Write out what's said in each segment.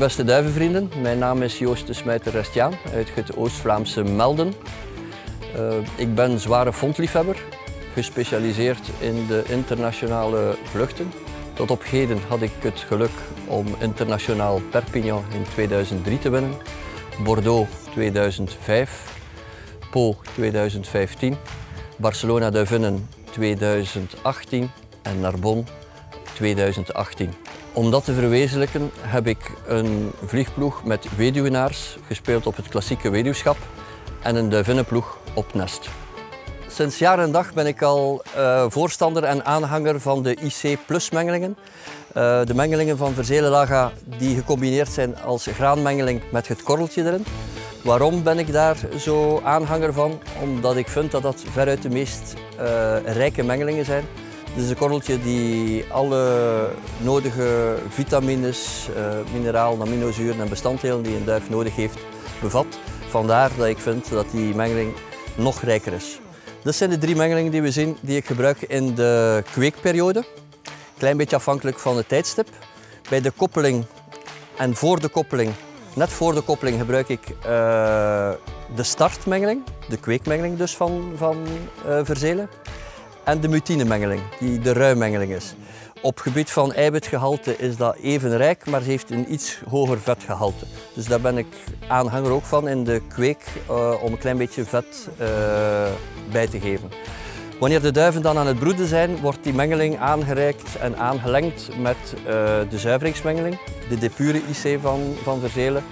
beste duivenvrienden, mijn naam is Joost de Smijter-Restiaan uit het Oost-Vlaamse Melden. Ik ben zware fontliefhebber, gespecialiseerd in de internationale vluchten. Tot op heden had ik het geluk om internationaal Perpignan in 2003 te winnen, Bordeaux 2005, Pau 2015, Barcelona Duivinnen 2018 en Narbonne 2018. Om dat te verwezenlijken heb ik een vliegploeg met weduwnaars gespeeld op het klassieke weduwschap en een duivinnenploeg op nest. Sinds jaar en dag ben ik al voorstander en aanhanger van de IC+ mengelingen. De mengelingen van Verzelen-Laga die gecombineerd zijn als graanmengeling met het korreltje erin. Waarom ben ik daar zo aanhanger van? Omdat ik vind dat dat veruit de meest rijke mengelingen zijn. Dit is een korreltje die alle nodige vitamines, mineralen, aminozuren en bestanddelen die een duif nodig heeft bevat. Vandaar dat ik vind dat die mengeling nog rijker is. Dit zijn de 3 mengelingen die we zien die ik gebruik in de kweekperiode. Klein beetje afhankelijk van het tijdstip. Bij de koppeling en voor de koppeling, net voor de koppeling, gebruik ik de startmengeling, de kweekmengeling dus van Verzelen. En de mutinemengeling, die de ruimmengeling is. Op gebied van eiwitgehalte is dat even rijk, maar ze heeft een iets hoger vetgehalte. Dus daar ben ik aanhanger ook van in de kweek, om een klein beetje vet bij te geven. Wanneer de duiven dan aan het broeden zijn, wordt die mengeling aangereikt en aangelengd met de zuiveringsmengeling, de depure IC van Verzelen.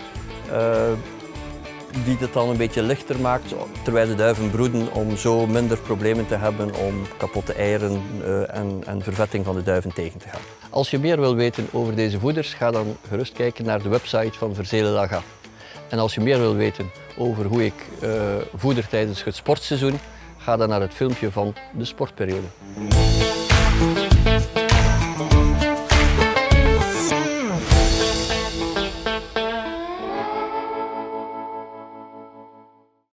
Die het dan een beetje lichter maakt terwijl de duiven broeden, om zo minder problemen te hebben om kapotte eieren en vervetting van de duiven tegen te gaan. Als je meer wil weten over deze voeders, ga dan gerust kijken naar de website van Verzelen-Laga. En als je meer wil weten over hoe ik voeder tijdens het sportseizoen, ga dan naar het filmpje van de sportperiode.